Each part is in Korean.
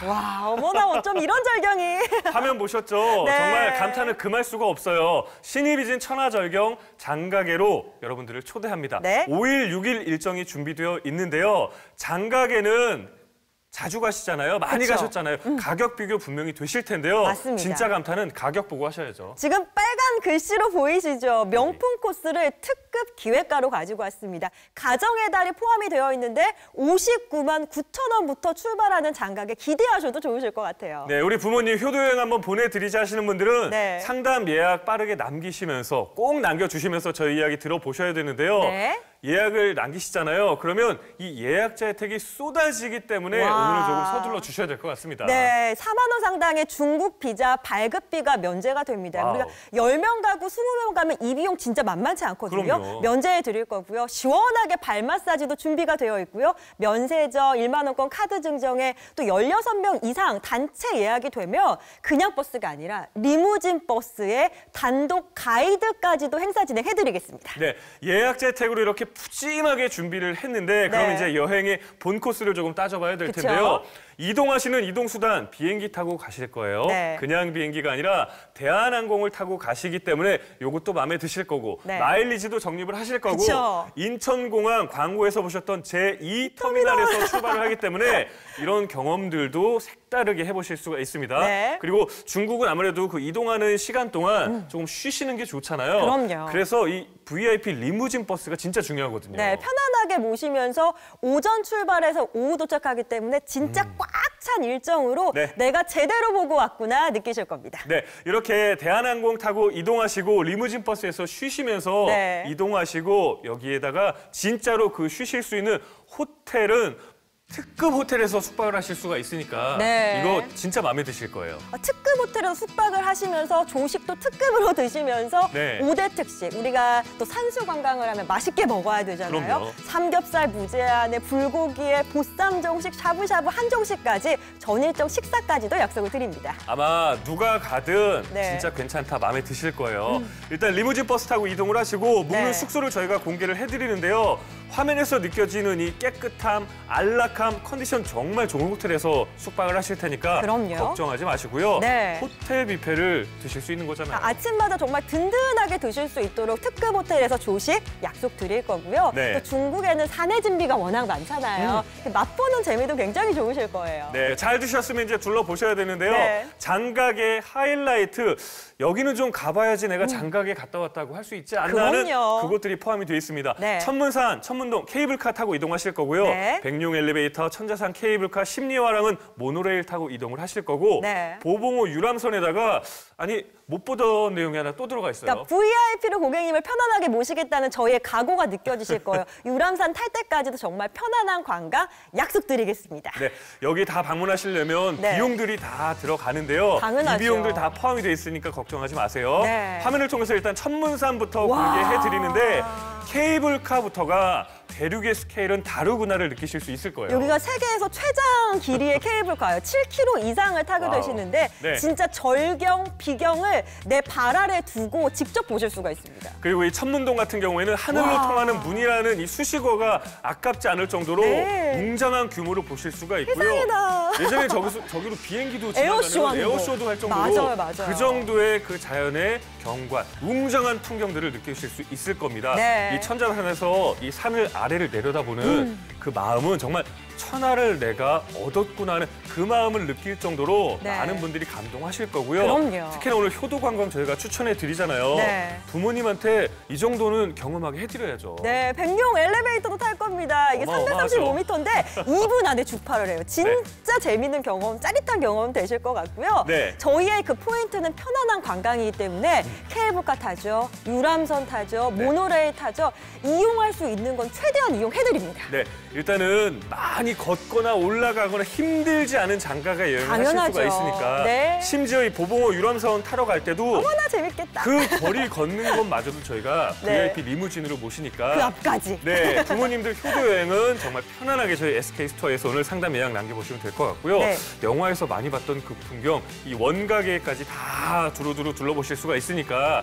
와, 어머나 어쩜 이런 절경이. 화면 보셨죠? 네. 정말 감탄을 금할 수가 없어요. 신이 빚은 천하절경 장가게로 여러분들을 초대합니다. 네. 5일, 6일 일정이 준비되어 있는데요. 장가게는 자주 가시잖아요. 많이 그쵸. 가셨잖아요. 가격 비교 분명히 되실 텐데요. 맞습니다. 진짜 감탄은 가격 보고 하셔야죠. 지금 빨간 글씨로 보이시죠? 명품 코스를 특급 기획가로 가지고 왔습니다. 가정의 달이 포함이 되어 있는데 59만 9천 원부터 출발하는 장가게 기대하셔도 좋으실 것 같아요. 네, 우리 부모님 효도여행 한번 보내드리자 하시는 분들은 네. 상담 예약 빠르게 남기시면서 꼭 남겨주시면서 저희 이야기 들어보셔야 되는데요. 네. 예약을 남기시잖아요. 그러면 이 예약자 혜택이 쏟아지기 때문에 와. 오늘은 조금 서둘러 주셔야 될 것 같습니다. 네, 4만 원 상당의 중국 비자 발급비가 면제가 됩니다. 와우. 우리가 10명 가고 20명 가면 이 비용 진짜 만만치 않거든요. 그럼요. 면제해 드릴 거고요. 시원하게 발 마사지도 준비가 되어 있고요. 면세점, 1만 원권 카드 증정에 또 16명 이상 단체 예약이 되면 그냥 버스가 아니라 리무진 버스에 단독 가이드까지도 행사 진행해 드리겠습니다. 네, 예약자 혜택으로 이렇게 푸짐하게 준비를 했는데 그럼 네. 이제 여행의 본 코스를 조금 따져봐야 될 그쵸? 텐데요. 이동하시는 이동수단 비행기 타고 가실 거예요. 네. 그냥 비행기가 아니라 대한항공을 타고 가시기 때문에 이것도 마음에 드실 거고 네. 마일리지도 적립을 하실 거고 그쵸? 인천공항 광고에서 보셨던 제2터미널에서 출발을 하기 때문에 이런 경험들도 색다르게 해보실 수가 있습니다. 네. 그리고 중국은 아무래도 그 이동하는 시간 동안 조금 쉬시는 게 좋잖아요. 그럼요. 그래서 이 VIP 리무진 버스가 진짜 중요하거든요. 네, 편안하게 모시면서 오전 출발해서 오후 도착하기 때문에 진짜 꽉 찬 일정으로 네. 내가 제대로 보고 왔구나 느끼실 겁니다. 네, 이렇게 대한항공 타고 이동하시고 리무진 버스에서 쉬시면서 네. 이동하시고 여기에다가 진짜로 그 쉬실 수 있는 호텔은 특급 호텔에서 숙박을 하실 수가 있으니까 네. 이거 진짜 마음에 드실 거예요. 특급 호텔에서 숙박을 하시면서 조식도 특급으로 드시면서 네. 5대 특식, 우리가 또 산수 관광을 하면 맛있게 먹어야 되잖아요. 그럼요. 삼겹살 무제한에 불고기에 보쌈 정식, 샤브샤브 한정식까지 전일정 식사까지도 약속을 드립니다. 아마 누가 가든 네. 진짜 괜찮다, 마음에 드실 거예요. 일단 리무진 버스 타고 이동을 하시고 묵는 네. 숙소를 저희가 공개를 해드리는데요. 화면에서 느껴지는 이 깨끗함, 안락함, 컨디션 정말 좋은 호텔에서 숙박을 하실 테니까 그럼요. 걱정하지 마시고요. 네. 호텔 뷔페를 드실 수 있는 거잖아요. 아침마다 정말 든든하게 드실 수 있도록 특급 호텔에서 조식 약속 드릴 거고요. 네. 또 중국에는 사내 진비가 워낙 많잖아요. 맛보는 재미도 굉장히 좋으실 거예요. 네, 잘 드셨으면 이제 둘러보셔야 되는데요. 네. 장가게 하이라이트, 여기는 좀 가봐야지 내가 장가게 갔다 왔다고 할 수 있지 않나 하는 그럼요. 그것들이 포함이 되어 있습니다. 네. 천문산, 천문동 케이블카 타고 이동하실 거고요. 네. 백룡 엘리베이터, 천자산 케이블카, 심리화랑은 모노레일 타고 이동을 하실 거고 네. 보봉호 유람선에다가 아니 못 보던 내용이 하나 또 들어가 있어요. 그러니까 VIP로 고객님을 편안하게 모시겠다는 저희의 각오가 느껴지실 거예요. 유람선 탈 때까지도 정말 편안한 관광 약속드리겠습니다. 네, 여기 다 방문하시려면 네. 비용들이 다 들어가는데요. 당연하죠. 이 비용들 다 포함이 되어 있으니까 걱정하지 마세요. 네. 화면을 통해서 일단 천문산부터 와. 공개해드리는데 케이블카부터가 대륙의 스케일은 다르구나를 느끼실 수 있을 거예요. 여기가 세계에서 최장 길이의 케이블카예요. 7km 이상을 타게 와우. 되시는데 네. 진짜 절경, 비경을 내 발 아래 두고 직접 보실 수가 있습니다. 그리고 이 천문동 같은 경우에는 하늘로 와. 통하는 문이라는 이 수식어가 아깝지 않을 정도로 네. 웅장한 규모를 보실 수가 있고요. 세상에나. 예전에 저기로 비행기도 에어쇼 지나가는 하는 거. 에어쇼도 할 정도로 맞아요. 그 정도의 그 자연의 경관, 웅장한 풍경들을 느끼실 수 있을 겁니다. 네. 이 천자산에서 이 산을 아래를 내려다보는 그 마음은 정말 천하를 내가 얻었구나 하는 그 마음을 느낄 정도로 네. 많은 분들이 감동하실 거고요. 그럼요. 특히나 오늘 효도관광 저희가 추천해 드리잖아요. 네. 부모님한테 이 정도는 경험하게 해드려야죠. 네, 백룡 엘리베이터도 탈 겁니다. 이게 어마어마하죠. 335m인데 2분 안에 주파를 해요. 진짜 재밌는 경험, 짜릿한 경험 되실 것 같고요. 네. 저희의 그 포인트는 편안한 관광이기 때문에 케이블카 타죠, 유람선 타죠, 모노레일 타죠. 이용할 수 있는 건 최대한 이용해드립니다. 네, 일단은 많이 걷거나 올라가거나 힘들지 않은 장가가 여행을 하실 당연하죠. 수가 있으니까 네. 심지어 이 보봉호 유람선 타러 갈 때도 얼마나 재밌겠다. 그 거리 걷는 것마저도 저희가 네. VIP 리무진으로 모시니까 그 앞까지. 네, 부모님들 효도 여행은 정말 편안하게 저희 SK 스토어에서 오늘 상담 예약 남겨보시면 될 것 같고요. 네. 영화에서 많이 봤던 그 풍경, 이 원가게까지 다 두루두루 둘러보실 수가 있으니까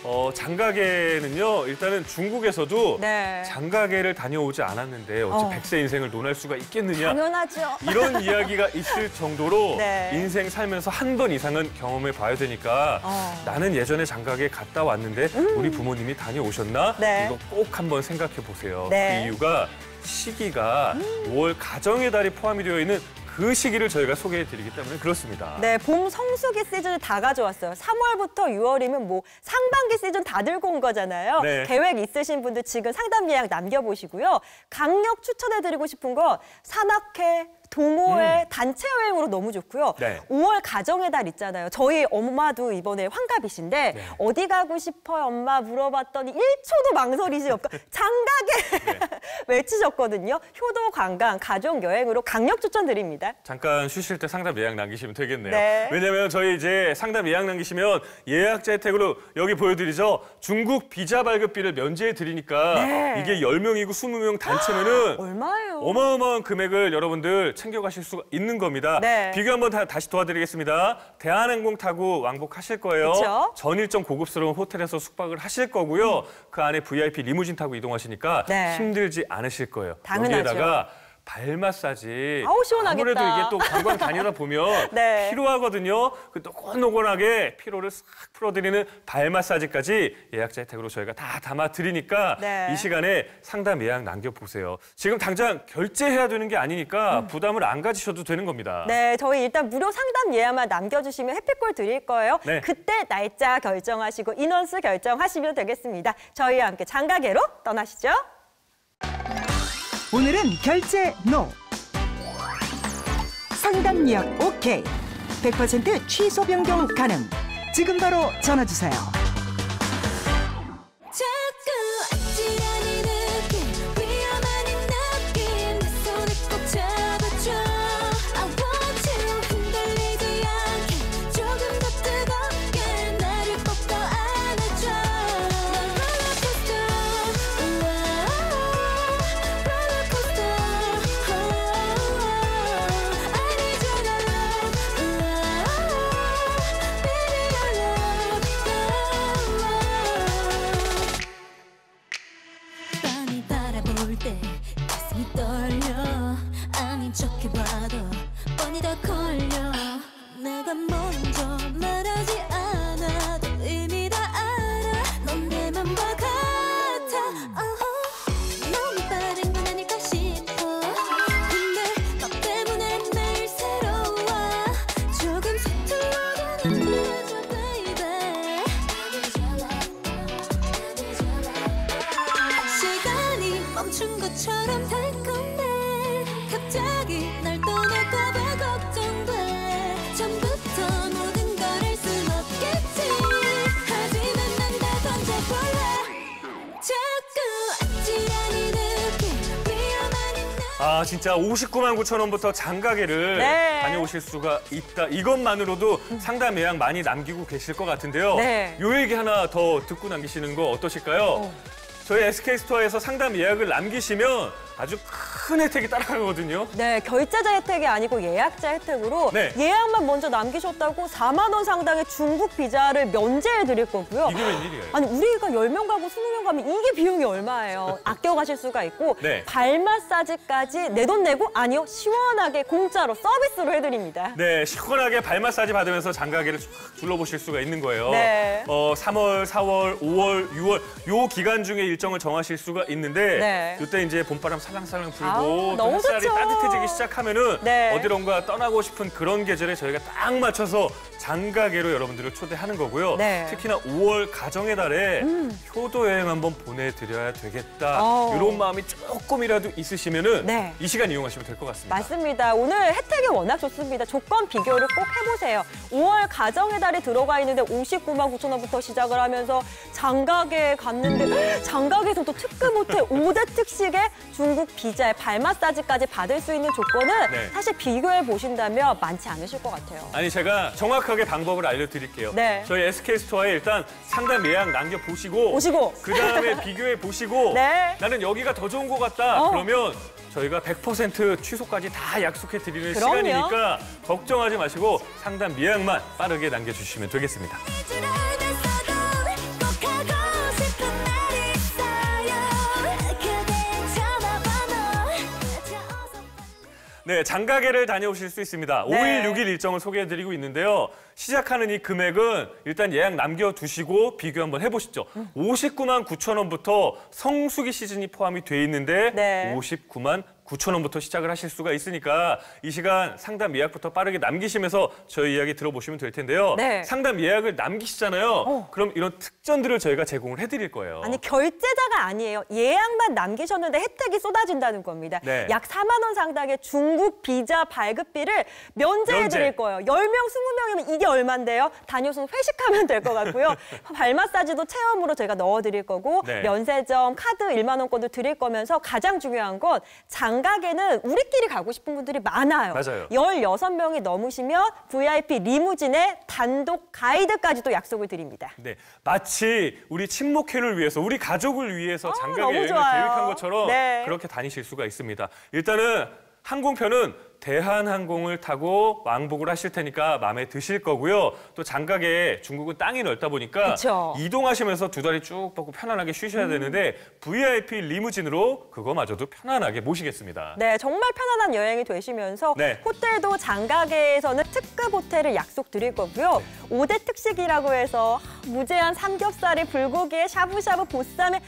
장가계는요, 일단은 중국에서도 네. 장가계를 다녀오지 않았는데 어찌 백세 인생을 논할 수가 있겠느냐. 당연하죠. 이런 이야기가 있을 정도로 네. 인생 살면서 한 번 이상은 경험해 봐야 되니까 나는 예전에 장가계 갔다 왔는데 우리 부모님이 다녀오셨나? 네. 이거 꼭 한번 생각해 보세요. 네. 그 이유가 시기가 5월 가정의 달이 포함이 되어 있는 그 시기를 저희가 소개해드리기 때문에 그렇습니다. 네, 봄 성수기 시즌을 다 가져왔어요. 3월부터 6월이면 뭐 상반기 시즌 다 들고 온 거잖아요. 네. 계획 있으신 분들 지금 상담 예약 남겨보시고요. 강력 추천해드리고 싶은 거 산악회, 동호회, 단체 여행으로 너무 좋고요. 네. 5월 가정의 달 있잖아요. 저희 엄마도 이번에 환갑이신데 네. 어디 가고 싶어요, 엄마 물어봤더니 1초도 망설이지 없고 장가게 외치셨거든요. 효도 관광, 가족 여행으로 강력 추천드립니다. 잠깐 쉬실 때 상담 예약 남기시면 되겠네요. 네. 왜냐면 저희 이제 상담 예약 남기시면 예약자 혜택으로 여기 보여드리죠. 중국 비자 발급비를 면제해 드리니까 네. 이게 10명이고 20명 단체면은 얼마예요? 어마어마한 금액을 여러분들 챙겨가실 수가 있는 겁니다. 네. 비교 한번 다시 도와드리겠습니다. 대한항공 타고 왕복하실 거예요. 그쵸? 전일정 고급스러운 호텔에서 숙박을 하실 거고요. 그 안에 VIP 리무진 타고 이동하시니까 네. 힘들지 않으실 거예요. 당연하죠. 여기에다가 발 마사지. 아우, 시원하겠다. 아무래도 이게 또 관광 다니다 보면 네. 피로하거든요. 그 노곤노곤하게 피로를 싹 풀어드리는 발 마사지까지 예약자 혜택으로 저희가 다 담아드리니까 네. 이 시간에 상담 예약 남겨보세요. 지금 당장 결제해야 되는 게 아니니까 부담을 안 가지셔도 되는 겁니다. 네, 저희 일단 무료 상담 예약만 남겨주시면 해피콜 드릴 거예요. 네. 그때 날짜 결정하시고 인원수 결정하시면 되겠습니다. 저희와 함께 장가계로 떠나시죠. 오늘은 결제 NO. 상담 예약 OK. 100% 취소 변경 가능. 지금 바로 전화 주세요. 자꾸 아찔한 이 느낌 위험한 이 느낌 내 손을 꼭 잡아줘 I want you 흔들리지 않게 조금 더 뜨겁게 나를 꼭 더 안아줘 난 롤러코스터 롤러코스터 I need your love baby your love 빤히 바라볼 때 가슴이 떨려 아닌 척해봐도 뻔히 다 걸려 내가 먼저 말하지 않아도 이미 다 알아 넌 내 맘과 같아 너무 빠른 건 아닐까 싶어 근데 너 때문에 매일 새로워 조금 서툴러도 늦어져 baby 시간이 멈춘 것처럼 달콤해 갑자기 날 떠날까 봐 걱정돼 처음부터 모든 걸 할 순 없겠지 하지만 난 다 던져볼래 자꾸 아찔한 이 느낌 위험한 이 느낌 아 진짜 59만 9천 원부터 장가계를 네. 다녀오실 수가 있다. 이것만으로도 상담 예약 많이 남기고 계실 것 같은데요. 네. 요 얘기 하나 더 듣고 남기시는 거 어떠실까요? 저희 SK스토어에서 상담 예약을 남기시면 아주 큰 혜택이 따라가거든요. 네, 결제자 혜택이 아니고 예약자 혜택으로 네. 예약만 먼저 남기셨다고 4만 원 상당의 중국 비자를 면제해 드릴 거고요. 이게 웬일이에요? 아니 우리가 10명 가고 20명 가면 이게 비용이 얼마예요? 아껴 가실 수가 있고 네. 발 마사지까지 내 돈 내고 아니요 시원하게 공짜로 서비스로 해드립니다. 네, 시원하게 발 마사지 받으면서 장가계를 쭉 둘러보실 수가 있는 거예요. 네. 3월, 4월, 5월, 6월 요 기간 중에 일정을 정하실 수가 있는데 네. 이때 이제 봄바람 살랑살랑 불고 아우, 또 너무 햇살이 좋죠. 따뜻해지기 시작하면은 네. 어디론가 떠나고 싶은 그런 계절에 저희가 딱 맞춰서 장가계로 여러분들을 초대하는 거고요. 네. 특히나 5월 가정의 달에 효도 여행 한번 보내드려야 되겠다. 어. 이런 마음이 조금이라도 있으시면은 네. 이 시간 이용하시면 될 것 같습니다. 맞습니다. 오늘 혜택이 워낙 좋습니다. 조건 비교를 꼭 해보세요. 5월 가정의 달이 들어가 있는데 59만 9천 원부터 시작을 하면서 장가계에 갔는데 장가계에서 또 특급 호텔 5대 특식의 중국 비자에 발 마사지까지 받을 수 있는 조건은 네. 사실 비교해 보신다면 많지 않으실 것 같아요. 아니 제가 정확하게 방법을 알려드릴게요. 네. 저희 SK스토어에 일단 상담 예약 남겨보시고 보시고. 그다음에 비교해보시고 네. 나는 여기가 더 좋은 것 같다. 어. 그러면 저희가 100% 취소까지 다 약속해드리는 그럼요. 시간이니까 걱정하지 마시고 상담 예약만 빠르게 남겨주시면 되겠습니다. 줄 알면서도 꼭 하고 네, 장가게를 다녀오실 수 있습니다. 네. 5일, 6일 일정을 소개해드리고 있는데요. 시작하는 이 금액은 일단 예약 남겨두시고 비교 한번 해보시죠. 59만 9천 원부터 성수기 시즌이 포함이 돼 있는데 네. 59만 9천 원부터 시작을 하실 수가 있으니까 이 시간 상담 예약부터 빠르게 남기시면서 저희 이야기 들어보시면 될 텐데요. 네. 상담 예약을 남기시잖아요. 그럼 이런 특전들을 저희가 제공을 해드릴 거예요. 아니 결제자가 아니에요. 예약만 남기셨는데 혜택이 쏟아진다는 겁니다. 네. 약 4만 원 상당의 중국 비자 발급비를 면제해 면제. 드릴 거예요. 10명, 20명이면 이게 얼만데요? 다녀서 회식하면 될 것 같고요. 발 마사지도 체험으로 저희가 넣어 드릴 거고 네. 면세점, 카드 1만 원권도 드릴 거면서 가장 중요한 건 장가게는 우리끼리 가고 싶은 분들이 많아요. 맞아요. 16명이 넘으시면 VIP 리무진에 단독 가이드까지도 약속을 드립니다. 네, 마치 우리 친목회를 위해서, 우리 가족을 위해서 장가게 너무 여행을 좋아요. 계획한 것처럼 네. 그렇게 다니실 수가 있습니다. 일단은 항공편은 대한항공을 타고 왕복을 하실 테니까 마음에 드실 거고요. 또 장가게 중국은 땅이 넓다 보니까 그쵸. 이동하시면서 두 다리 쭉 뻗고 편안하게 쉬셔야 되는데 VIP 리무진으로 그거마저도 편안하게 모시겠습니다. 네, 정말 편안한 여행이 되시면서 네. 호텔도 장가게에서는 특급 호텔을 약속 드릴 거고요. 5대 특식이라고 해서 무제한 삼겹살에 불고기에 샤브샤브 보쌈에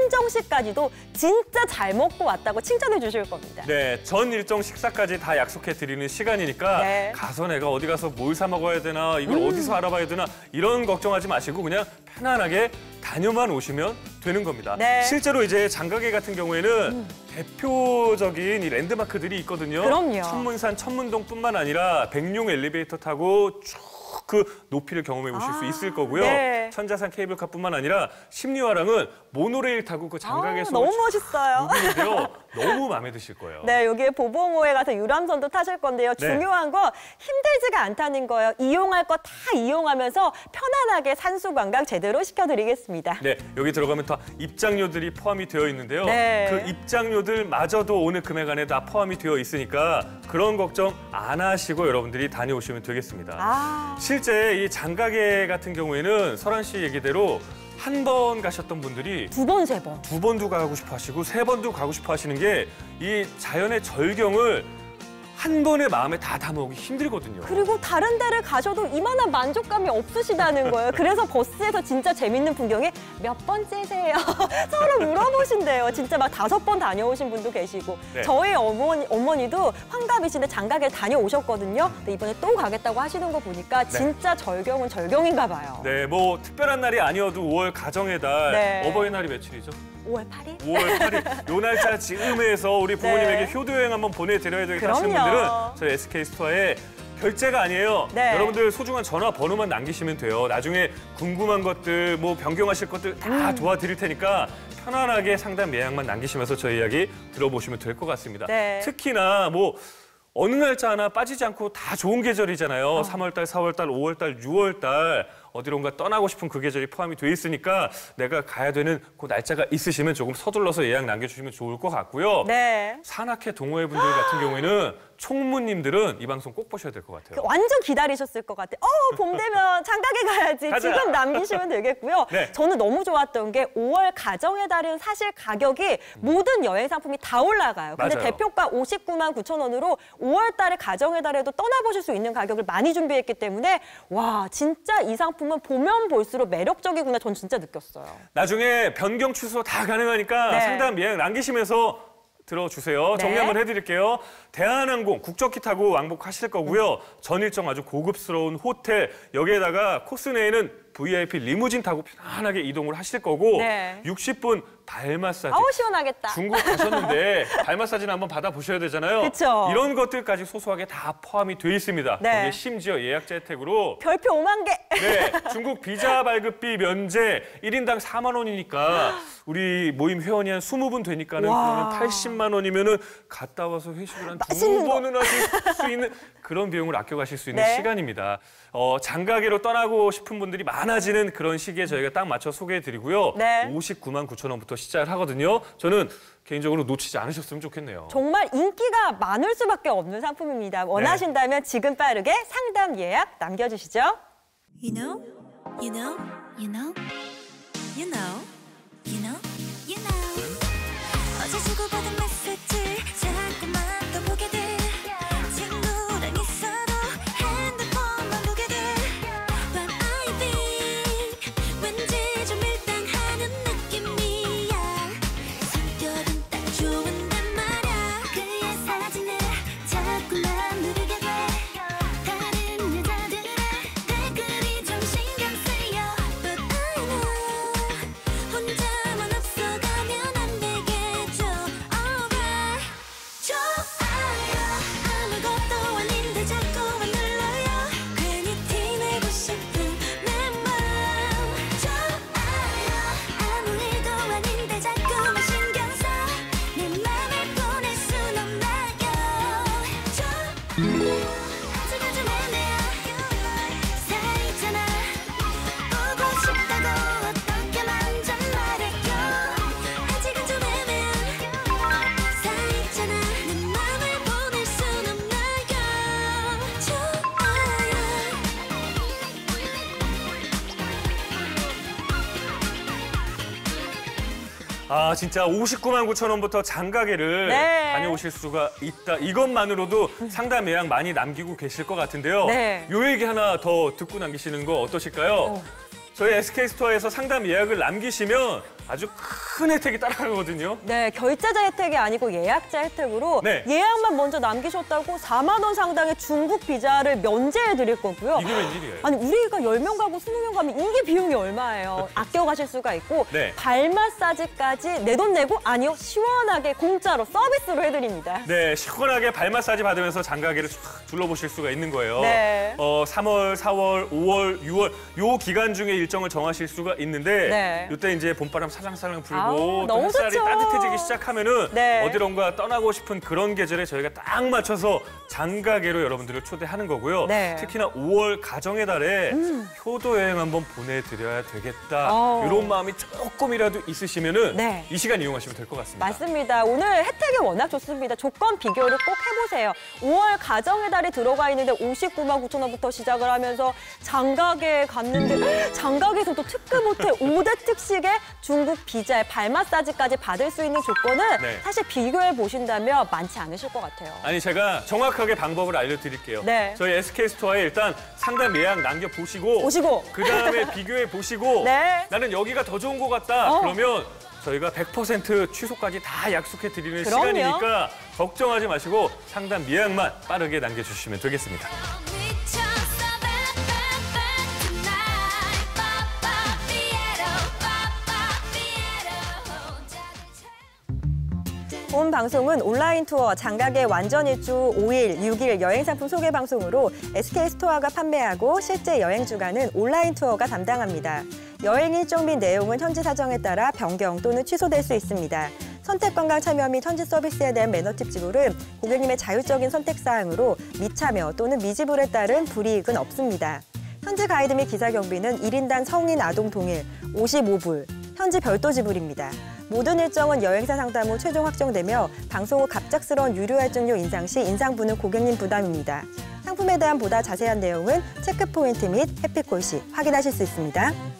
한정식까지도 진짜 잘 먹고 왔다고 칭찬해 주실 겁니다. 네, 전 일정 식사까지 다 약속해 드리는 시간이니까 네. 가서 내가 어디 가서 뭘 사 먹어야 되나, 이걸 어디서 알아봐야 되나 이런 걱정하지 마시고 그냥 편안하게 다녀만 오시면 되는 겁니다. 네. 실제로 이제 장가게 같은 경우에는 대표적인 이 랜드마크들이 있거든요. 그럼요. 천문산, 천문동뿐만 아니라 백룡 엘리베이터 타고 쭉 그 높이를 경험해 보실 수 있을 거고요. 네. 천자산 케이블카뿐만 아니라 심리화랑은 모노레일 타고 그 장가게에서 너무 멋있어요. 누비는데요. 너무 마음에 드실 거예요. 네, 여기에 보봉호에 가서 유람선도 타실 건데요. 네. 중요한 건 힘들지가 않다는 거예요. 이용할 거 다 이용하면서 편안하게 산수 관광 제대로 시켜드리겠습니다. 네, 여기 들어가면 다 입장료들이 포함이 되어 있는데요. 네. 그 입장료들마저도 오늘 금액 안에 다 포함이 되어 있으니까 그런 걱정 안 하시고 여러분들이 다녀오시면 되겠습니다. 아, 실제 이 장가게 같은 경우에는 설한 씨 얘기대로 한 번 가셨던 분들이 2번, 3번. 2번도 가고 싶어 하시고 3번도 가고 싶어 하시는 게 이 자연의 절경을 한 번에 마음에 다 담아오기 힘들거든요. 그리고 다른 데를 가셔도 이만한 만족감이 없으시다는 거예요. 그래서 버스에서 진짜 재밌는 풍경에 몇 번째세요? 서로 물어보신대요. 진짜 막 5번 다녀오신 분도 계시고. 네. 저희 어머니도 환갑이신데 장가게 다녀오셨거든요. 근데 이번에 또 가겠다고 하시는 거 보니까 진짜 절경은 절경인가 봐요. 네, 뭐 특별한 날이 아니어도 5월 가정의 달, 네. 어버이날이 며칠이죠? 5월 8일? 5월 8일 요 날짜 즈음해서 우리 부모님에게 네. 효도 여행 한번 보내드려야 되겠다 하시는 그럼요. 분들은 저희 SK 스토어에 결제가 아니에요. 네. 여러분들 소중한 전화번호만 남기시면 돼요. 나중에 궁금한 것들, 뭐 변경하실 것들 다 도와드릴 테니까 편안하게 상담 예약만 남기시면서 저희 이야기 들어보시면 될 것 같습니다. 네. 특히나 뭐 어느 날짜 하나 빠지지 않고 다 좋은 계절이잖아요. 3월달, 4월달, 5월달, 6월달 어디론가 떠나고 싶은 그 계절이 포함이 돼 있으니까 내가 가야 되는 그 날짜가 있으시면 조금 서둘러서 예약 남겨주시면 좋을 것 같고요. 네. 산악회 동호회 분들 같은 경우에는 총무님들은 이 방송 꼭 보셔야 될 것 같아요. 완전 기다리셨을 것 같아요. 봄 되면 장가게 가야지. 가자. 지금 남기시면 되겠고요. 네. 저는 너무 좋았던 게 5월 가정의 달은 사실 가격이 모든 여행 상품이 다 올라가요. 근데 맞아요. 대표가 59만 9천 원으로 5월 달에 가정의 달에도 떠나보실 수 있는 가격을 많이 준비했기 때문에 와 진짜 이 상품은 보면 볼수록 매력적이구나 전 진짜 느꼈어요. 나중에 변경 취소 다 가능하니까 네. 상담 예약 남기시면서 들어주세요. 정리 네. 한번 해드릴게요. 대한항공 국적기 타고 왕복하실 거고요. 전 일정 아주 고급스러운 호텔, 여기에다가 코스 내에는 VIP 리무진 타고 편안하게 이동을 하실 거고 네. 60분 발 마사지. 아우 시원하겠다. 중국 가셨는데 발 마사지는 한번 받아보셔야 되잖아요. 그쵸. 이런 것들까지 소소하게 다 포함이 돼 있습니다. 네. 거기에 심지어 예약자 혜택으로 별표 5만 개. 네, 중국 비자 발급비 면제 1인당 4만 원이니까 우리 모임 회원이 한 20분 되니까는 와. 그러면 80만 원이면은 갔다 와서 회식을 한 맛있는 2번은 하실 수 있는 그런 비용을 아껴 가실 수 있는 네. 시간입니다. 장가게로 떠나고 싶은 분들이 많아지는 그런 시기에 저희가 딱 맞춰 소개해 드리고요. 네. 59만 9천 원부터 시작을 하거든요. 저는 개인적으로 놓치지 않으셨으면 좋겠네요. 정말 인기가 많을 수밖에 없는 상품입니다. 원하신다면 지금 빠르게 상담 예약 남겨주시죠. You know, you know, you know, you know, you know, you know. 어제 주고받은 메시지 자꾸만 또 보게 돼. 아, 진짜 59만 9천 원부터 장가게를 네. 다녀오실 수가 있다. 이것만으로도 상담 예약 많이 남기고 계실 것 같은데요. 네. 요 얘기 하나 더 듣고 남기시는 거 어떠실까요? 저희 SK스토어에서 상담 예약을 남기시면 아주 큰 혜택이 따라가거든요. 네, 결제자 혜택이 아니고 예약자 혜택으로 네. 예약만 먼저 남기셨다고 4만 원 상당의 중국 비자를 면제해 드릴 거고요. 이게 웬일이에요? 아니 우리가 10명 가고 20명 가면 이게 비용이 얼마예요? 아껴 가실 수가 있고 네. 발 마사지까지 내 돈 내고 아니요 시원하게 공짜로 서비스로 해드립니다. 네, 시원하게 발 마사지 받으면서 장가게를 쫙 둘러보실 수가 있는 거예요. 네. 3월, 4월, 5월, 6월 요 기간 중에 일정을 정하실 수가 있는데 네. 이때 이제 봄바람 살랑살랑 불고 아우, 또 너무 햇살이 좋죠. 따뜻해지기 시작하면은 네. 어디론가 떠나고 싶은 그런 계절에 저희가 딱 맞춰서 장가게로 여러분들을 초대하는 거고요. 네. 특히나 5월 가정의 달에 효도 여행 한번 보내드려야 되겠다. 어. 이런 마음이 조금이라도 있으시면은 네. 이 시간 이용하시면 될 것 같습니다. 맞습니다. 오늘 혜택이 워낙 좋습니다. 조건 비교를 꼭 해보세요. 5월 가정의 달이 들어가 있는데 59만 9천 원부터 시작을 하면서 장가게에 갔는데 장가게에서 또 특급 호텔 5대 특식의 중국 비자에 발 마사지까지 받을 수 있는 조건은 네. 사실 비교해 보신다면 많지 않으실 것 같아요. 아니 제가 정확하게 방법을 알려드릴게요. 네. 저희 SK스토어에 일단 상담 예약 남겨보시고 보시고. 그다음에 비교해 보시고 네. 나는 여기가 더 좋은 것 같다. 어. 그러면 저희가 100% 취소까지 다 약속해 드리는 그럼요. 시간이니까 걱정하지 마시고 상담 예약만 빠르게 남겨주시면 되겠습니다. 미쳤어 back back back tonight 빠빠 피에로 빠빠 피에로 본 방송은 온라인 투어 장가게 완전 일주 5일, 6일 여행 상품 소개 방송으로 SK스토어가 판매하고 실제 여행 주간은 온라인 투어가 담당합니다. 여행 일정 및 내용은 현지 사정에 따라 변경 또는 취소될 수 있습니다. 선택 관광 참여 및 현지 서비스에 대한 매너팁 지불은 고객님의 자율적인 선택 사항으로 미참여 또는 미지불에 따른 불이익은 없습니다. 현지 가이드 및 기사 경비는 1인당 성인 아동 동일 55불, 현지 별도 지불입니다. 모든 일정은 여행사 상담 후 최종 확정되며 방송 후 갑작스러운 유료 할증료 인상 시 인상분은 고객님 부담입니다. 상품에 대한 보다 자세한 내용은 체크포인트 및 해피콜 시 확인하실 수 있습니다.